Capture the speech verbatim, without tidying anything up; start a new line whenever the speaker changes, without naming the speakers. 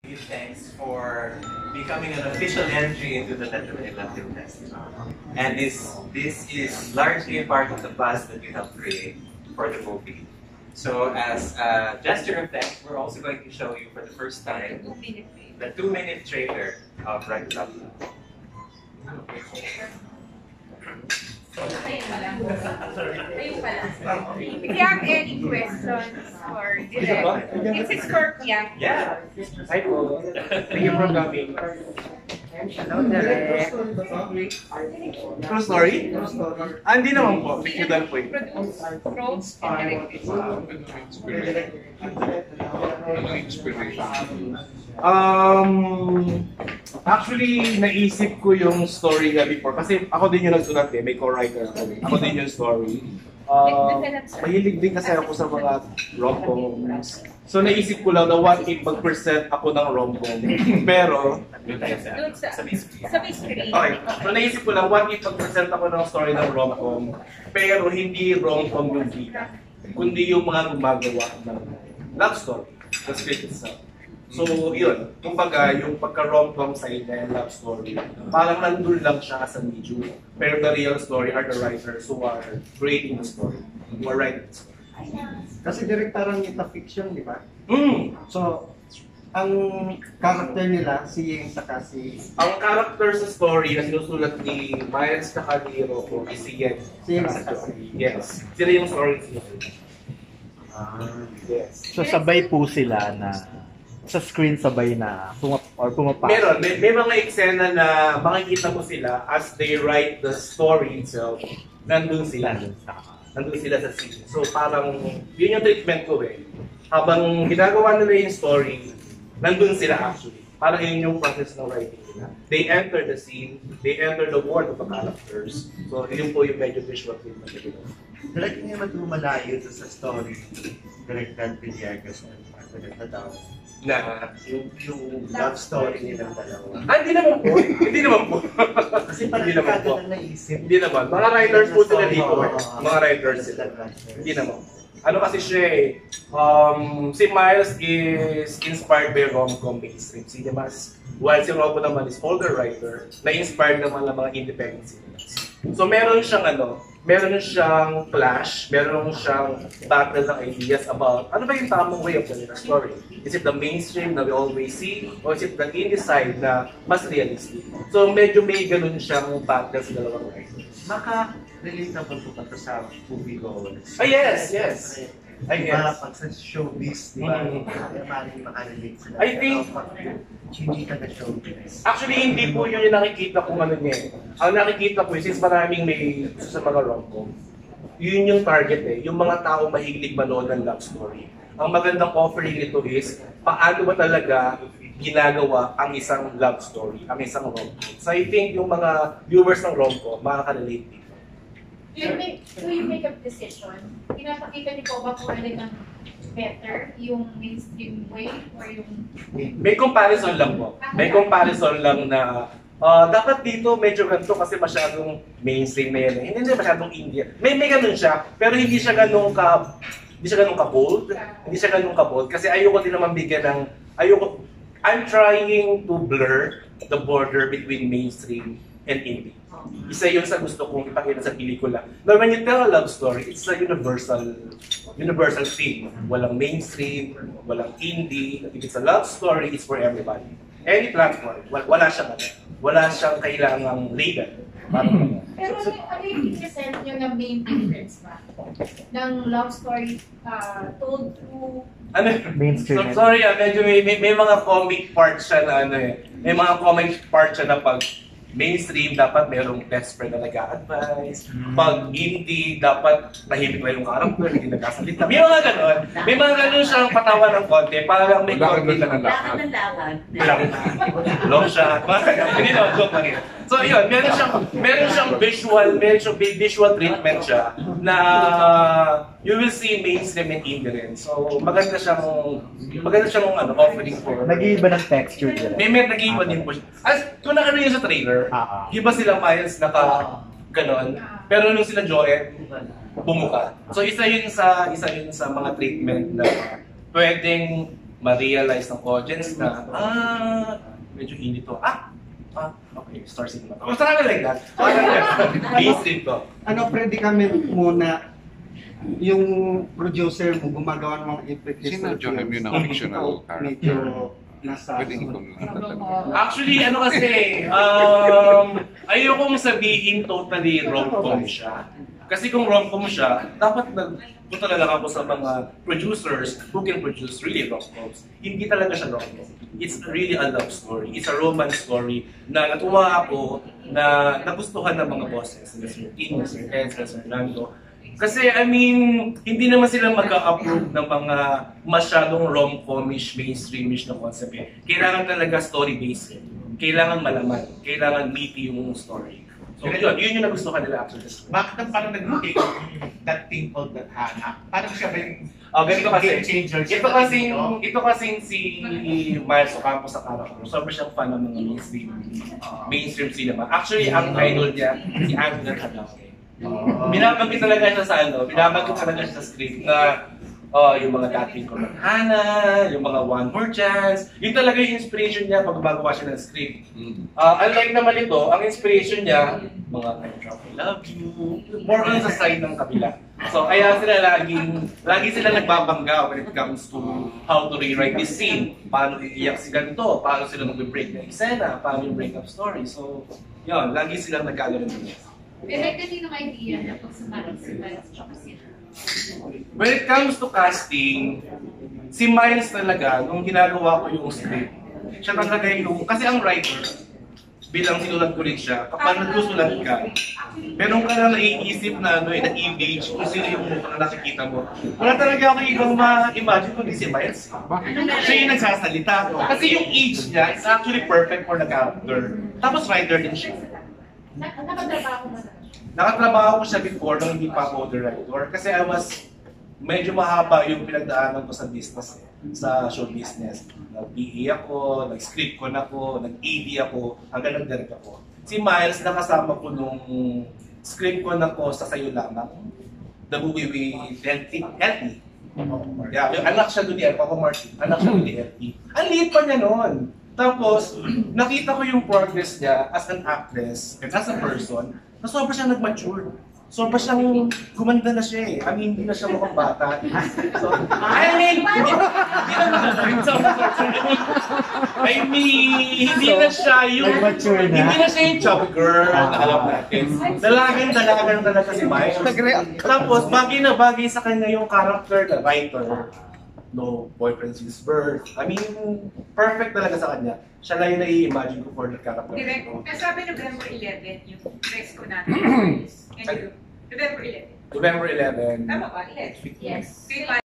Thanks for becoming an official entry into the Metro Manila Film Festival. And this this is largely a part of the buzz that you helped create for the movie. So as a gesture of thanks, we're also going to show you for the first time the two-minute trailer of Right Love.
If you have any questions for Direct, it's his work, yeah.
Yeah. Hi po. Thank you for coming.
Hello, Direct.
True story? Ah, hindi naman po. Fictional po yun.
Produce, wrote, and directed.
Um, actually, naisip ko yung story nga before. Kasi ako din yung nagsulat eh. May co-writer ako. Ako din yung story. Uh, mahilig din kasi ako sa mga rom-coms. So naisip ko lang na what if mag-present ako ng rom-com. Pero,
Doon sa, sa mystery.
okay. So naisip ko lang what if mag-present ako ng story ng rom-com. Pero hindi rom-com yung bida. Kundi yung mga gumagawa ng love story. The script itself. So, yun. Kumbaga, yung pagka-rom-com side na yung love story, parang nandun lang siya as a medium. Pero the real story are the writers who are creating the story. Who are writing the story.
Kasi direct parang meta-fiction, di ba?
Mm.
So, ang character nila, si Ying saka si...
Ang character sa story na sinusulat ni Miles saka ni Rocco is si Yen.
Si Ying saka si...
Yes. Sila yung story sinusulat.
Ah,
yes.
So sabay po sila na sa screen sabay na pumap or pumapasok.
Meron, may, may mga eksena na makikita mo sila as they write the story itself. Nandun sila. Nandun sila sa scene. So parang, yun yung treatment ko eh. Habang ginagawa nila yung story, nandun sila actually. Parang yun yung process ng writing nila. They enter the scene, they enter the world of the characters. So yun po yung medyo visual treatment na ginawa.
Direct hindi naman lumalayo ito sa story. Direct Dante Diagas at Direct na daw.
Na,
Yung, yung love story nilang dalawa.
ah, hindi naman po. Hindi naman po.
Kasi parang
Hindi naman po.
kada na naisip.
Hindi naman. Mga writers po sila dito eh. Mga writers sila. Hindi naman. Ano kasi siya eh, um, si Miles is inspired by rom-com mainstream cinemas. While si Robbo naman is older writer, na-inspired naman ng mga independent cinemas. So meron siyang ano, meron siyang flash, meron siyang background ng ideas about ano ba yung tamang way of telling a story. Is it the mainstream na we always see, or is it the indie side na mas realistic? So medyo may ganun siyang background sa dalawang writers.
Maka-relatable po ba ito sa moviegoers?
Ah, yes, yes. I
Diba,
guess.
pag sa showbiz, di ba?
Mm.
Kaya maaaring makarelate sila.
I think-
Pero pag hindi ka na showbiz.
Actually, hindi po yun yung nakikita kong ano niya eh. Ang nakikita ko, since maraming may gusto sa mga rom-com, yun yung target eh. Yung mga tao mahilig manood ng love story. Ang magandang offering nito is, paano ba talaga ginagawa ang isang love story, ang isang rom-com. So I think yung mga viewers ng rom-com, makaka-relate dito.
Do you make, do you make a decision? Pinapakita niyo po ba kung ano ang better, yung mainstream way or yung...
May comparison lang po. May comparison lang na uh, dapat dito medyo ganito kasi masyadong mainstream na yan. Eh. Hindi siya masyadong Indian. May may ganun siya, pero hindi siya ganun ka hindi siya ganun ka-bold. Hindi siya ganun ka-bold kasi ayoko din naman bigyan ng ayoko I'm trying to blur the border between mainstream and indie. Isa yun sa gusto kong ipakita sa pelikula. Now, when you tell a love story, it's a universal universal theme. Walang mainstream, walang indie. If it's a love story, it's for everybody. Any platform, wala siyang ano, wala siyang kailangang label.
Pero ano, ano yung i-present nyo na main difference ba? Ng love story uh, told through...
Ano?
Mainstream.
So, sorry ah, medyo may, may, may mga comic parts siya na ano eh. May mga comic parts siya na pag mainstream, dapat merong best friend na nag-a-advise. Mm. Pag indie, dapat nahimik na yung character, hindi nagkasalita. May mga ganon. May mga ganon siyang patawan ng konti. Parang may konti lang ang lakad.
Lakad ng lakad.
Long shot. Hindi na, joke lang yun. So yun, meron siyang, meron siyang visual, meron siyang visual treatment siya na you will see mainstream and indie rin. So maganda siyang, maganda siyang ano, offering for...
Nag-iiba ng texture nila.
May may nag-iiba din po siya. As, kung nakano yun sa trailer,
Ah, ah.
iba sila Miles naka ganon. Pero nung sila Joe, bumuka. So isa yun sa isa yun sa mga treatment na pwedeng ma-realize ng audience na, ah, medyo indie to. Ah, ah, okay, Star Cinema. O, something like that. Mainstream to.
Ano, predicament muna yung producer mo gumagawa ng mga effects.
Sino John yun ang fictional character?
Medyo nasa...
Pwede ikaw na tatanong.
Actually, ano kasi, um, ayokong sabihin totally rom-com siya. Kasi kung rom-com siya, dapat nagpunta na lang ako sa mga producers who can produce really rom-coms. Hindi talaga siya rom-com. It's really a love story. It's a romance story na natuwa ako na nagustuhan ng mga bosses, Mister Tim, Mister Ed, Mister Fernando. Kasi, I mean, hindi naman sila magka-approve ng mga masyadong rom-comish, mainstreamish na concept eh. Kailangan talaga story-based. Kailangan malaman. Kailangan meaty yung story. So, yun, yun yung nagustuhan nila after this.
Bakit ang parang nag-take that thing called that Hannah? Parang siya ba yung
Oh, ganito kasi.
game changer?
Ito kasing, ito kasing si Miles Ocampo sa character. Sobrang siyang fan ng mga mainstream, mainstream cinema. Actually, ang idol niya, si Anthony Hadaway.
Oh.
Binabanggit talaga siya sa ano, binabanggit talaga siya sa script na oh, yung mga dating ko ng Hannah, yung mga One More Chance, yun talaga yung inspiration niya pag gumagawa siya ng script. Uh, unlike naman ito, ang inspiration niya, mga I Drop I Love You, more on sa side ng kabila. So kaya sila laging, lagi sila nagbabangga when it comes to how to rewrite this scene. Paano iiyak si ganito, paano sila mag-break ng eksena, paano yung breakup story. So, yun, lagi silang nagkagano niya.
Pero kaninong idea na pag sumarap si Miles tsaka si
When it comes to casting, si Miles talaga, nung ginagawa ko yung script, siya talaga yung, kasi ang writer, bilang sinulat ko rin siya, kapag nagsusulat ka, meron ka na naiisip na ano, eh, na-image kung sino yung mukhang nakikita mo. Wala talaga ako ibang ma-imagine kung di si Miles. Siya yung nagsasalita. Kasi yung age niya is actually perfect for the character. Tapos writer din siya.
Nakatrabaho mo na.
Nakatrabaho ko siya before nung hindi pa ako director kasi I was medyo mahaba yung pinagdaanan ko sa business, eh, sa show business. Nag-P A ako, nag-script ko na ako, nag-A D ako, hanggang nag-direct ako. Si Miles, nakasama ko nung script ko na ko sa Sayo Lamang, The Movie with L T. Yeah, yung anak siya doon ni Papa Martin, anak siya doon ni L T. Ang liit pa niya noon. Tapos, nakita ko yung progress niya as an actress and as a person, na sobra siyang nag-mature. Sobra siyang gumanda na siya eh. I mean, hindi na siya mukhang bata. So, I mean, hindi, hindi na sorry, sorry, sorry. I mean, hindi na siya yung,
Nag-mature na.
hindi na siya yung chubby girl na alam natin. Dalagang dalagang talaga si Miles. Tapos, bagay na bagay sa kanya yung character na writer. No boyfriend since birth. I mean, perfect talaga sa kanya. Siya lang yung nai-imagine ko for the character.
Direct. Kasi sabi November eleven, yung press ko natin. And you, November eleven.
November eleventh.
Tama ba? eleven.
Yes.
Kay